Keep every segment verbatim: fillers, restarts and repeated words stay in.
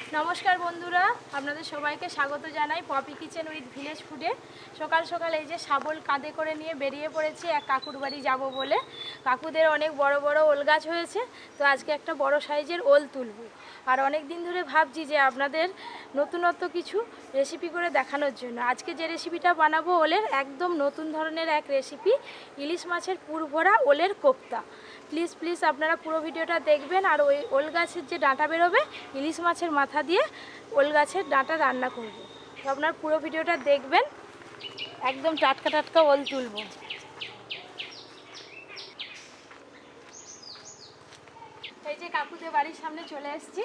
নমস্কার বন্ধুরা, আপনাদের সবাইকে স্বাগত জানাই পপি কিচেন উইথ ভিলেজ ফুডে। সকাল সকাল এই যে শাবল কাঁধে করে নিয়ে বেরিয়ে পড়েছি এক কাকুর বাড়ি যাব বলে। কাকুদের অনেক বড় বড় ওল গাছ হয়েছে, তো আজকে একটা বড় সাইজের ওল তুলব। আর অনেক দিন ধরে ভাবছি যে আপনাদের নতুনত্ব কিছু রেসিপি করে দেখানোর জন্য। আজকে যে রেসিপিটা বানাবো ওলের একদম নতুন ধরনের এক রেসিপি, ইলিশ মাছের পুর ভরা ওলের কোপ্তা। প্লিজ প্লিজ আপনারা পুরো ভিডিওটা দেখবেন। আর ওই ওল গাছের যে ডাঁটা বেরোবে, ইলিশ মাছের মাথা দিয়ে ওল গাছের ডাঁটা রান্না করব। তো আপনারা পুরো ভিডিওটা দেখবেন, একদম টাটকা টাটকা ওল তুলব। এই যে কাকুদের বাড়ির সামনে চলে এসেছি।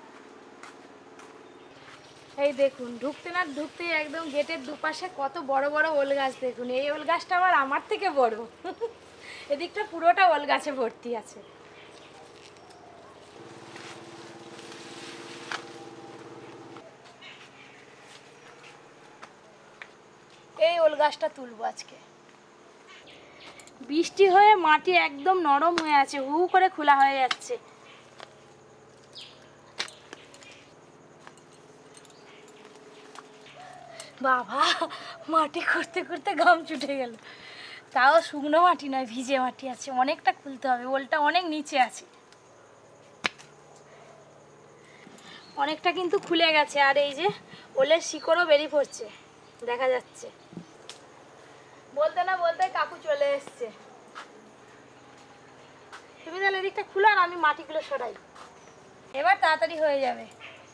এই দেখুন, ঢুকতে না ঢুকতে একদম গেটের দুপাশে কত বড় বড় ওল গাছ দেখুন। এই ওল গাছটা আবার আমার থেকে বড়। এদিকটা পুরোটা ওল গাছে ভর্তি আছে। এই ওল গাছটা তুলবো আজকে। বৃষ্টি হয়ে মাটি একদম নরম হয়ে আছে, হু করে খোলা হয়ে যাচ্ছে। বাবা, মাটি করতে করতে ঘাম ছুটে গেল। তাও শুকনো মাটি নয়, ভিজে মাটি আছে, অনেকটা খুলতে হবে। ওলটা অনেক নিচে আছে, অনেকটা কিন্তু খুলে গেছে। আর এই যে ওলের শিকড়ও বেরিয়ে পড়ছে, দেখা যাচ্ছে। বলতে না বলতে কাকু চলে এসছে। তুমি তাহলে এদিকটা খুলো আর আমি মাটিগুলো সরাই, এবার তাড়াতাড়ি হয়ে যাবে।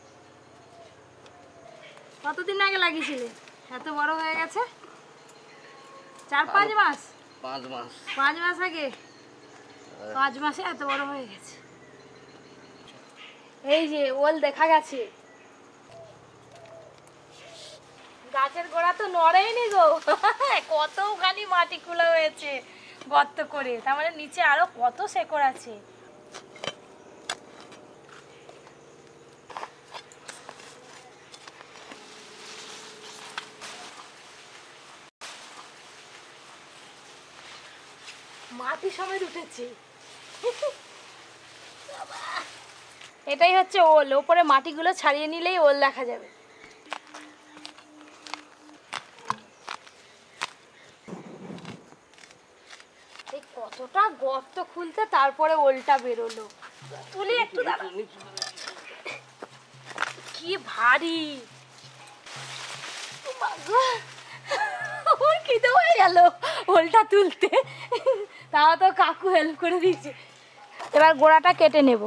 কতদিন আগে লাগিয়েছিলে? এত বড় হয়ে গেছে? চার পাঁচ মাস পাঁচ মাস পাঁচ মাস আগে পাঁচ মাসে এত বড় হয়ে গেছে। এই যে ওল দেখা গেছে, গাছের গোড়া তো নড়েইনি গো। কতখানি মাটি খোলা হয়েছে গর্ত করে, তার মানে নিচে আরো কত শেকড় আছে। মাটি সমেত উঠেছে। এটাই হচ্ছে ওল। ওপরে মাটিগুলো ছাড়িয়ে নিলেই ওল দেখা যাবে। এই কতটা গর্ত খুলতে তারপরে ওলটা বেরোলো। তুলি একটু, কি ভারী। আমার খিদে হয়ে গেল ওলটা তুলতে, তাও তো কাকু হেল্প করে দিয়েছে। এবার গোড়াটা কেটে নেব।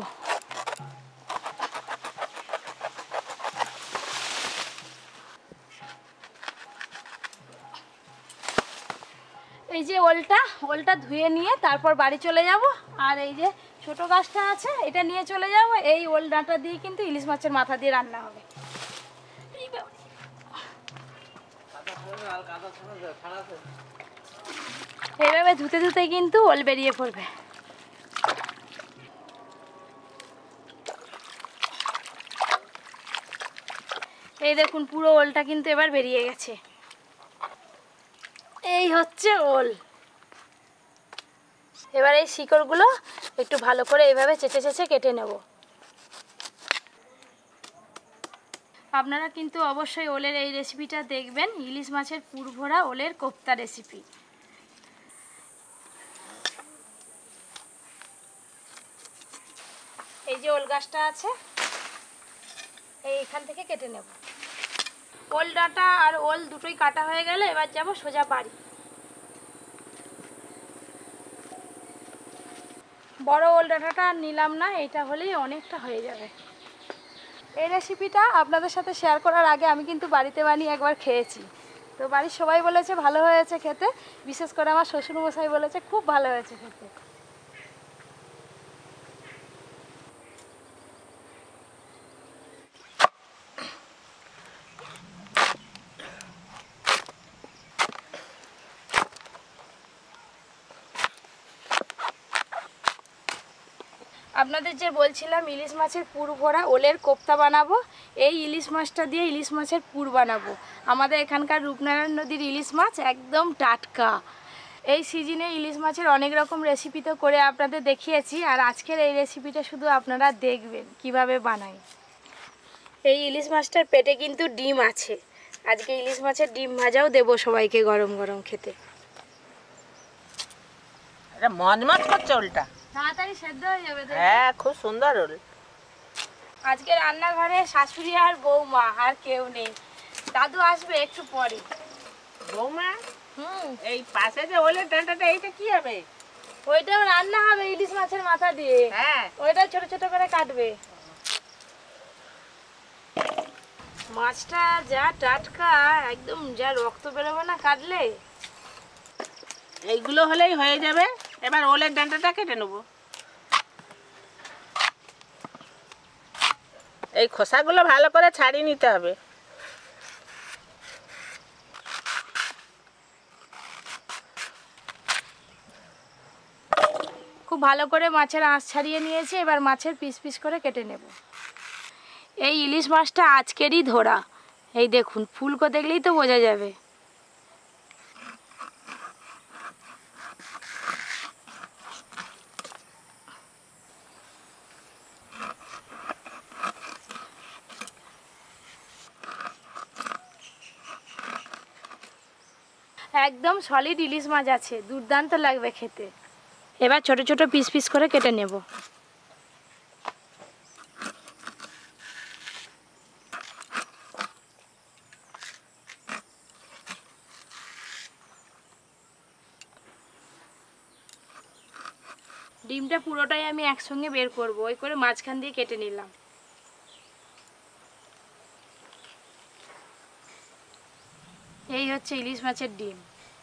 এই যে ওলটা ওলটা ধুয়ে নিয়ে তারপর বাড়ি চলে যাব। আর এই যে ছোট গাছটা আছে, এটা নিয়ে চলে যাব। এই ওল ডাঁটা দিয়ে কিন্তু ইলিশ মাছের মাথা দিয়ে রান্না হবে। এইভাবে ধুতে ধুতে কিন্তু ওল বেরিয়ে পড়বে। এই দেখুন, পুরো ওলটা কিন্তু এবার বেরিয়ে গেছে। এই হচ্ছে ওল। এবার এই শিকড়গুলো একটু ভালো করে এইভাবে চেঁচে চেঁচে কেটে নেব। আপনারা কিন্তু অবশ্যই ওলের এই রেসিপিটা দেখবেন, ইলিশ মাছের পুর ভরা ওলের কোপ্তা রেসিপি। এই যে ওল গাছটা আছে, এইখান থেকে কেটে নেব। ওল ডাঁটা আর ওল দুটোই কাটা হয়ে গেলে এবার যাব সোজা বাড়ি। বড় ওল ডাঁটাটা নিলাম না, এটা হলেই অনেকটা হয়ে যাবে। এই রেসিপিটা আপনাদের সাথে শেয়ার করার আগে আমি কিন্তু বাড়িতে বানিয়ে একবার খেয়েছি। তো বাড়ির সবাই বলেছে ভালো হয়েছে খেতে, বিশেষ করে আমার শ্বশুরমশাই বলেছে খুব ভালো হয়েছে খেতে। আপনাদের যে বলছিলাম ইলিশ মাছের পুর ভরা ওলের কোপ্তা বানাবো, এই ইলিশ মাছটা দিয়ে ইলিশ মাছের পুর বানাবো। আমাদের এখানকার রূপনারায়ণ নদীর ইলিশ মাছ একদম টাটকা। এই সিজনে ইলিশ মাছের অনেক রকম রেসিপি তো করে আপনাদের দেখিয়েছি, আর আজকের এই রেসিপিটা শুধু আপনারা দেখবেন কিভাবে বানাই। এই ইলিশ মাছটার পেটে কিন্তু ডিম আছে, আজকে ইলিশ মাছের ডিম ভাজাও দেবো সবাইকে গরম গরম খেতে। এটা মজমজ করছে ওলটা, তাড়াতাড়ি সেদ্ধ হয়ে যাবে। হ্যাঁ খুব সুন্দর ওল। আজকে রান্নাঘরে শাশুড়ি আর বৌমা, আর কেউ নেই। দাদু আসবে একটু পরে। বৌমা, হুম, এই পাশে যে ওলের ডাঁটাটা এইটা কি হবে? ওইটাও রান্না হবে ইলিশ মাছের মাথা দিয়ে। হ্যাঁ, ওইটা ছোট ছোট করে কাটবে। মাছটা যা টাটকা, একদম যা রক্ত বেরোবে না কাটলে। এইগুলো হলেই হয়ে যাবে। এবার ওলের ডাঁটাটা কেটে নেব। এই খোসাগুলো ভালো করে ছাড়িয়ে নিতে হবে। খুব ভালো করে মাছের আঁশ ছাড়িয়ে নিয়েছি, এবার মাছের পিস পিস করে কেটে নেব। এই ইলিশ মাছটা আজকেরই ধরা, এই দেখুন ফুলকো দেখলেই তো বোঝা যাবে। একদম সলিড ইলিশ মাছ আছে, দুর্দান্ত লাগবে খেতে। এবার ছোট ছোট পিস পিস করে কেটে নেব। ডিমটা পুরোটাই আমি একসঙ্গে বের করব, ওই করে মাঝখান দিয়ে কেটে নিলাম। এই হচ্ছে ইলিশ মাছের ডিম।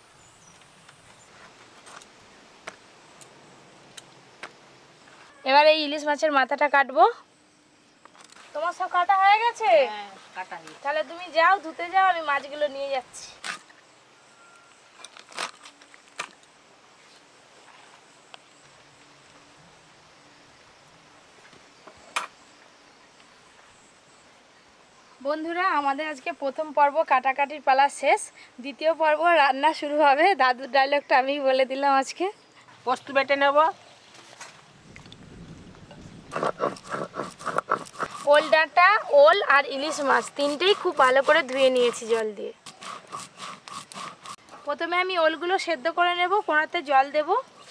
এবার এই ইলিশ মাছের মাথাটা কাটবো। তোমার সব কাটা হয়ে গেছে? হ্যাঁ, কাটা হয়ে গেছে। তাহলে তুমি যাও, ধুতে যাও, আমি মাছগুলো নিয়ে যাচ্ছি। বন্ধুরা, আমাদের আজকে প্রথম পর্ব কাটাকাটির পালা শেষ, দ্বিতীয় পর্ব রান্না শুরু হবে। দাদুর ডায়লগটা আমি বলে দিলাম আজকে। পোস্ত বেটে নেব। ওল ডাঁটা, ওল আর ইলিশ মাছ তিনটেই খুব ভালো করে ধুয়ে নিয়েছি জল দিয়ে। প্রথমে আমি ওলগুলো সেদ্ধ করে নেব, কোনাতে জল দেব।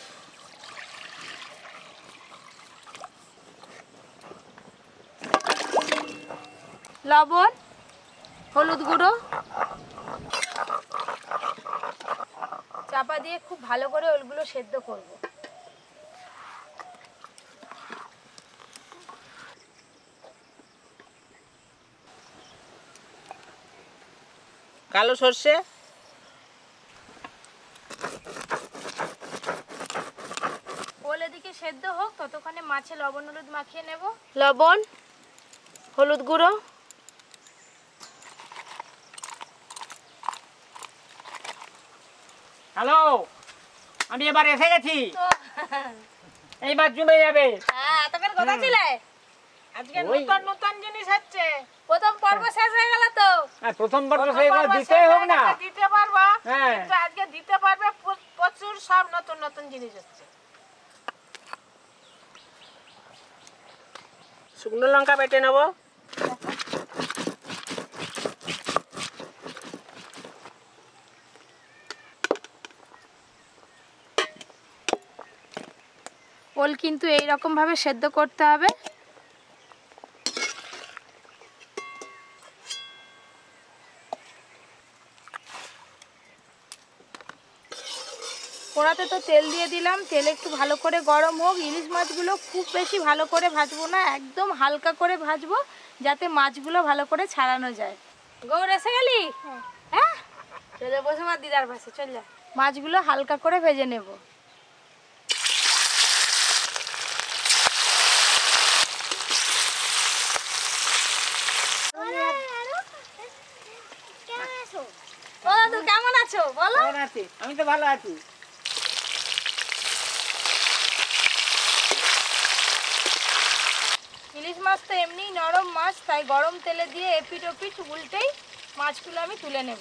লবণ, হলুদ গুঁড়ো, চাপা দিয়ে খুব ভালো করে ওলগুলো সেদ্ধ করব। কালো সর্ষে, ওল এদিকে সেদ্ধ হোক, ততক্ষণে মাছে লবণ হলুদ মাখিয়ে নেব। লবণ, হলুদ গুঁড়ো, হ্যালো, আমি এবার এসে গেছি। এইবার জমে যাবে। হ্যাঁ, এতক্ষণ কথা ছিলে। আজকে নতুন নতুন জিনিস হচ্ছে। প্রথম পর্ব শেষ হয়ে গেল তো। হ্যাঁ, প্রথম পর্ব সেই দিতেই হোক না। দিতে পারবা, হ্যাঁ। কিন্তু আজকে দিতে পারবে প্রচুর সব নতুন নতুন জিনিস হচ্ছে। শুকনো লঙ্কা বেটে নেব। ওল কিন্তু এই রকম ভাবে সেদ্ধ করতে হবে। কড়াতে তো তেল দিয়ে দিলাম, তেল একটু ভালো করে গরম হোক। ইলিশ মাছগুলো খুব বেশি ভালো করে ভাজবো না, একদম হালকা করে ভাজবো, যাতে মাছগুলো ভালো করে ছাড়ানো যায়। গৌর এসে গেলি? হ্যাঁ, চলে বসে মা দিদার পাশে, চল যা। মাছগুলো হালকা করে ভেজে নেব। ও দাদু কেমন আছো বলো? কেমন আছি? আমি তো ভালো আছি। ইলিশ মাছ তো এমনিই নরম মাছ, তাই গরম তেলে দিয়ে এপিট ওপিট উল্টেই মাছগুলো আমি তুলে নেব।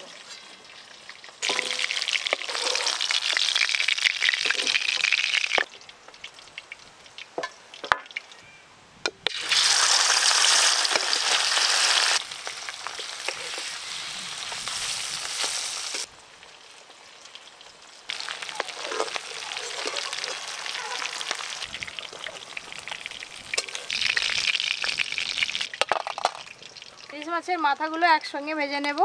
ইলিশ মাছের মাথাগুলো একসঙ্গে ভেজে নেব।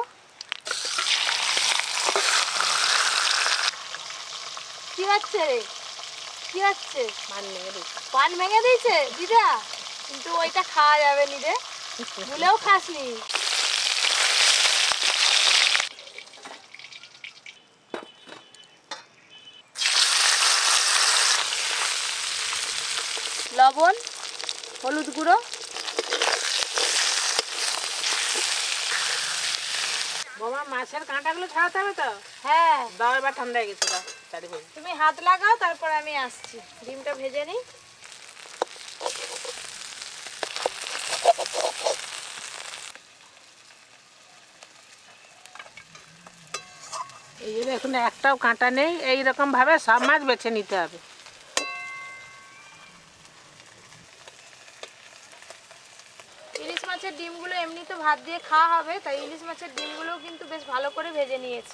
কি হচ্ছে রে, কি হচ্ছে? পান ভেঙে দিই। পান ভেঙে দিয়েছে দিদা, কিন্তু ওইটা খাওয়া যাবে নি রে, ভুলেও খাসনি। লবণ, হলুদ গুঁড়ো, বাবা মাছের কাঁটাগুলো ছাড়াতে হবে তো? হ্যাঁ দাও, এবার ঠান্ডা হয়ে গেছে দাও চারিদিকে। তুমি হাত লাগাও, তারপর আমি আসছি। ডিমটা ভেজে নিই। এই যে এখন একটাও কাঁটা নেই, এইরকম ভাবে সব মাছ বেছে নিতে হবে। ইলিশ মাছের ডিমগুলো এমনি তো ভাত দিয়ে খাওয়া হবে, তাই ইলিশ মাছের ডিমগুলোও কিন্তু বেশ ভালো করে ভেজে নিয়েছি।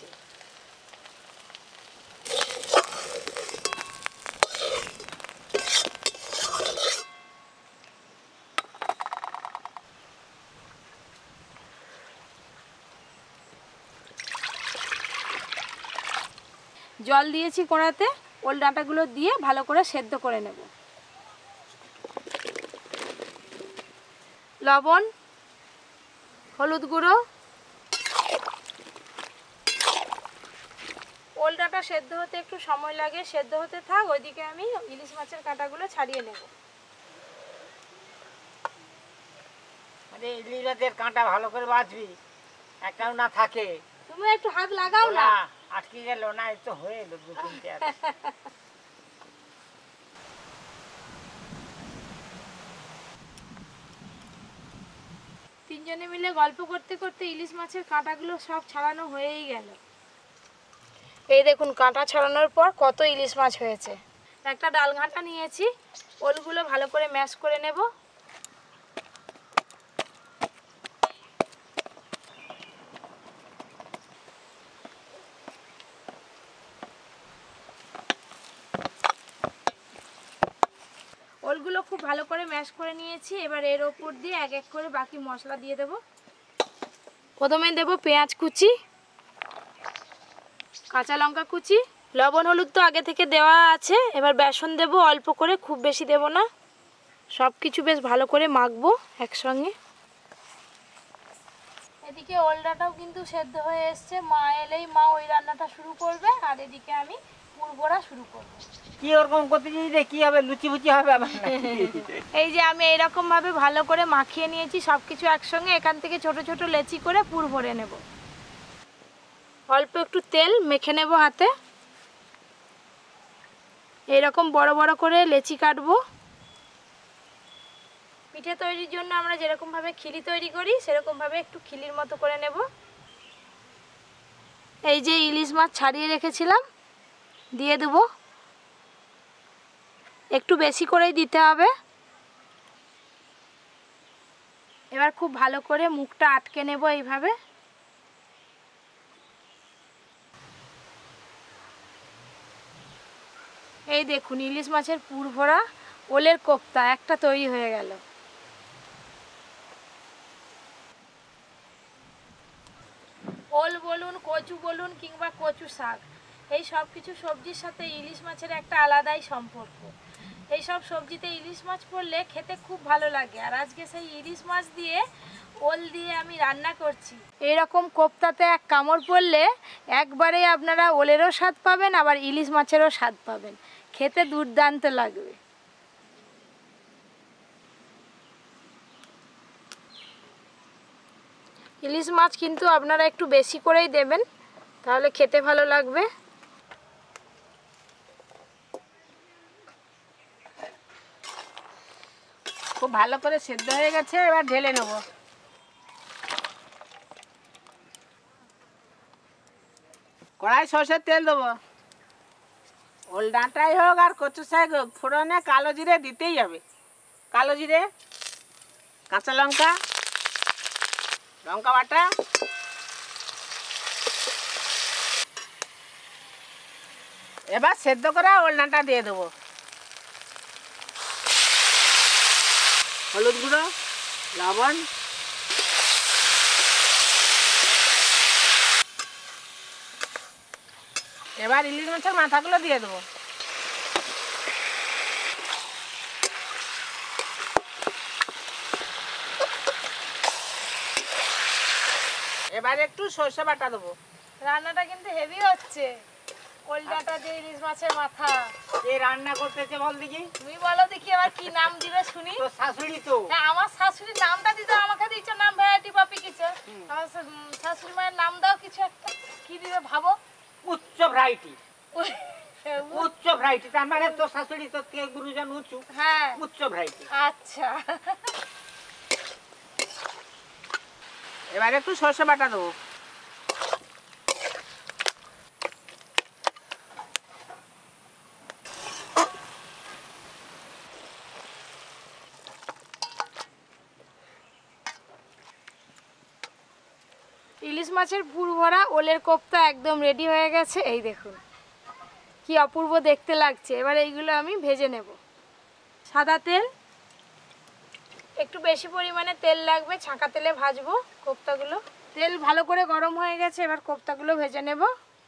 জল দিয়েছি কড়াতে, ওল ডাঁটাগুলো দিয়ে ভালো করে সেদ্ধ করে নেব। লবণ, হলুদ গুঁড়ো, ওল ডাঁটা সেদ্ধ হতে একটু সময় লাগে, সেদ্ধ হতে থাক, ওইদিকে আমি ইলিশ মাছের কাঁটাগুলো ছাড়িয়ে নেব। আরে ইলিশ মাছের কাঁটা ভালো করে বাছবি, একটাও না থাকে। তুমি একটু হাত লাগাও না। না, আটকে গেল না, এই তো হয়ে এলো দু তিনটে আছে। তিনজনে মিলে গল্প করতে করতে ইলিশ মাছের কাঁটাগুলো সব ছাড়ানো হয়েই গেল। এই দেখুন, কাঁটা ছাড়ানোর পর কত ইলিশ মাছ হয়েছে। একটা ডাল ঘাঁটা নিয়েছি, ওলগুলো ভালো করে ম্যাশ করে নেব। ওলগুলো খুব ভালো করে ম্যাশ করে নিয়েছি। এবার এর ওপর দিয়ে এক এক করে বাকি মশলা দিয়ে দেব। প্রথমে দেব পেঁয়াজ কুচি, কাঁচা লঙ্কা কুচি, লবণ হলুদ তো আগে থেকে দেওয়া আছে। এবার বেসন দেব অল্প করে, খুব বেশি দেব না। সব কিছু বেশ ভালো করে মাখবো একসঙ্গে। এদিকে ওলডাটাও কিন্তু সেদ্ধ হয়ে এসছে। মা এলেই মা ওই রান্নাটা শুরু করবে, আর এদিকে আমি পুরভরা শুরু করব। কি ওরকম করতে চাইলে কি হবে, লুচি ফুচি হবে আবার নাকি? এই যে আমি এইরকম ভাবে ভালো করে মাখিয়ে নিয়েছি সব কিছু একসঙ্গে। এখান থেকে ছোট ছোট লেচি করে পুর ভরে নেব। অল্প একটু তেল মেখে নেব হাতে। এইরকম বড় বড় করে লেচি কাটবো। পিঠে তৈরির জন্য আমরা যেরকম ভাবে খিলি তৈরি করি, সেরকম ভাবে একটু খিলির মতো করে নেব। এই যে ইলিশ মাছ ছাড়িয়ে রেখেছিলাম, দিয়ে দেবো। একটু বেশি করেই দিতে হবে। এবার খুব ভালো করে মুখটা আটকে নেব এইভাবে। এই দেখুন, ইলিশ মাছের পুর ভরা ওলের কোপ্তা একটা তৈরি হয়ে গেল। ওল বলুন, কচু বলুন, কিংবা কচু শাক, এই সব কিছু সবজির সাথে ইলিশ মাছের একটা আলাদাই সম্পর্ক। এই সব সবজিতে ইলিশ মাছ পড়লে খেতে খুব ভালো লাগে। আর আজকে সেই ইলিশ মাছ দিয়ে ওল দিয়ে আমি রান্না করছি। এইরকম কোপ্তাতে এক কামড় পড়লে একবারে আপনারা ওলেরও স্বাদ পাবেন, আবার ইলিশ মাছেরও স্বাদ পাবেন। খেতে দুর্দান্ত লাগবে। ইলিশ মাছ কিন্তু আপনারা একটু বেশি করেই দেবেন, তাহলে খেতে ভালো লাগবে। খুব ভালো করে সেদ্ধ হয়ে গেছে, এবার ঢেলে নেব। কড়াই সরষের তেল দেবো। ওল ডাঁটাই হোক আর কচু শাক হোক, ফোড়নে কালো জিরে দিতেই হবে। কালো জিরে, কাঁচা লঙ্কা, লঙ্কা বাটা, এবার সেদ্ধ করা ওল ডাঁটা দিয়ে দেবো। হলুদ গুঁড়ো, লবণ, এবার ইলিশ মাছের মাথাগুলো দিয়ে দেবো। এবার একটু সর্ষে বাটা দেবো। রান্নাটা কিন্তু হেভি হচ্ছে, ওলডাটা দিয়ে ইলিশ মাছের মাথা। কে রান্না করতেছে বল দেখি? তুমি বলো দেখি এবার কি নাম দিবে শুনি। তোর শাশুড়ি তো। হ্যাঁ, আমার শাশুড়ির নামটা দিতে আমাকে দিচ্ছ নাম ভ্যারাইটি পপি কিচেন। আমার শা- শাশুড়ি মায়ের নাম দাও কিছু একটা, কি দিবে ভাবো। উচ্চ ভ্যারাইটি। উচ্চ ভ্যারাইটি তার মানে তোর শাশুড়ি তোর থেকে গুরুজন উঁচু। হ্যাঁ, উচ্চ ভ্যারাইটি। আচ্ছা। এবার একটু সর্ষে বাটা দেবো। ইলিশ মাছের পুর ভরা ওলের কোপ্তা একদম রেডি হয়ে গেছে। এই দেখুন কি অপূর্ব দেখতে লাগছে। এবার এইগুলো আমি ভেজে নেব। সাদা তেল, একটু বেশি পরিমাণে তেল লাগবে, ছাঁকা তেলে ভাজবো কোপ্তাগুলো। তেল ভালো করে গরম হয়ে গেছে, এবার কোপ্তাগুলো ভেজে নেব।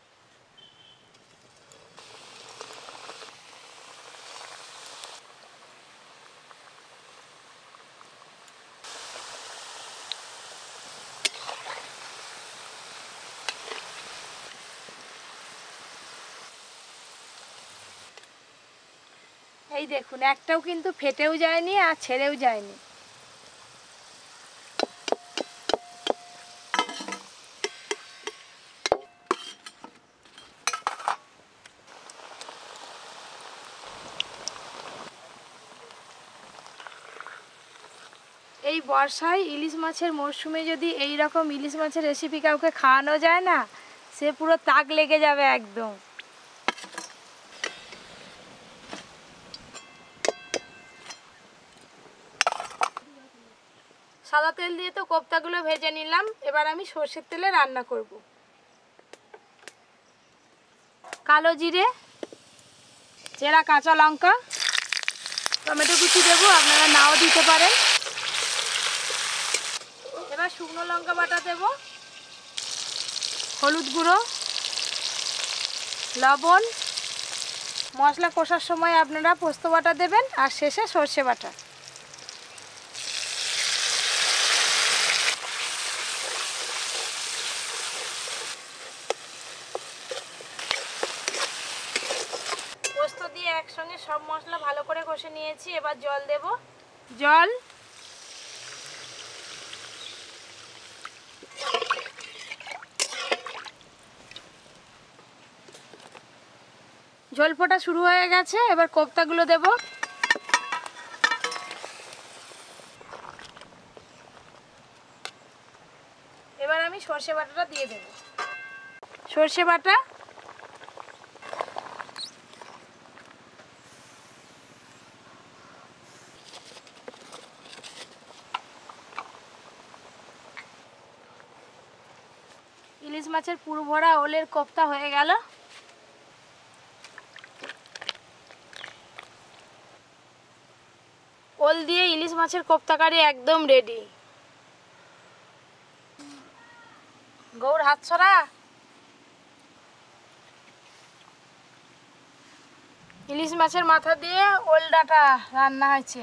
এই দেখুন একটাও কিন্তু ফেটেও যায়নি আর ছেড়েও যায়নি। এই বর্ষায় ইলিশ মাছের মরশুমে যদি এই রকম ইলিশ মাছের রেসিপি কাউকে খাওয়ানো যায় না, সে পুরো তাক লেগে যাবে একদম। সাদা তেল দিয়ে তো কোপ্তাগুলো ভেজে নিলাম, এবার আমি সর্ষের তেলে রান্না করব। কালো জিরে, চেরা কাঁচা লঙ্কা, টমেটো কুচি দেবো, আপনারা নাও দিতে পারেন। এবার শুকনো লঙ্কা বাটা দেব, হলুদ গুঁড়ো, লবণ। মশলা কষার সময় আপনারা পোস্ত বাটা দেবেন আর শেষে সর্ষে বাটা। পোস্ত দিয়ে একসঙ্গে সব মশলা ভালো করে কষে নিয়েছি, এবার জল দেব। জল, ঝোল ফোটা শুরু হয়ে গেছে, এবার কোপ্তাগুলো দেব। এবার আমি সর্ষে বাটাটা দিয়ে দেব। সর্ষে বাটা, ইলিশ মাছের পুর ভরা ওলের কোপ্তা হয়ে গেল। ওল দিয়ে ইলিশ মাছের কোপ্তা কারি একদম রেডি। গৌর হাত ছড়া। ইলিশ মাছের মাথা দিয়ে ওল ডাঁটা রান্না হয়েছে।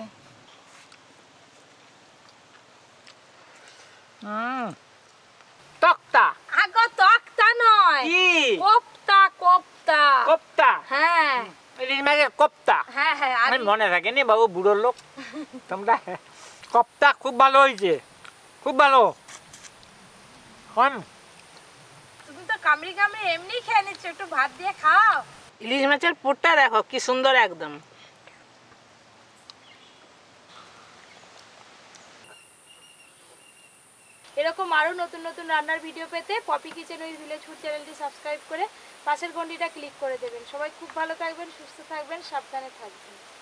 হুম তক্তা। আগো তক্তা নয়, কি? কোপ্তা কোপ্তা। কোপ্তা। হ্যাঁ ইলিশ মাছের কোপ্তা। হ্যাঁ হ্যাঁ। আমি মনে থাকেনি বাবু, বুড়ো লোক তোমরা। কোপ্তা খুব ভালো হয়েছে, খুব ভালো। হন তুমি তো কামড়ি কামড়ি এমনি খেয়ে নিচ্ছ, একটু ভাত দিয়ে খাও। ইলিশ মাছের পুরটা দেখো কি সুন্দর একদম। এরকম আরও নতুন নতুন রান্নার ভিডিও পেতে Popy kitchen with village food চ্যানেলটি সাবস্ক্রাইব করে পাশের ঘন্টিটা ক্লিক করে দেবেন। সবাই খুব ভালো থাকবেন, সুস্থ থাকবেন, সাবধানে থাকবেন।